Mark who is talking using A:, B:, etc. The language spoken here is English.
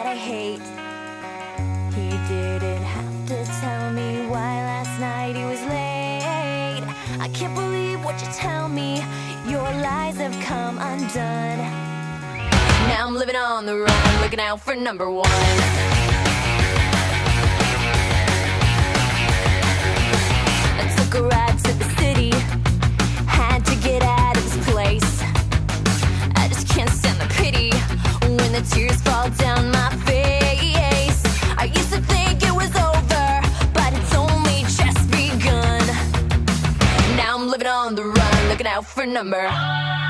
A: I hate. He didn't have to tell me why last night he was late. I can't believe what you tell me. Your lies have come undone. Now I'm living on the run, looking out for number one. I took a ride to the city, had to get out of this place. I just can't stand the pity when the tears fall down my face. I used to think it was over, but it's only just begun. Now I'm living on the run, looking out for number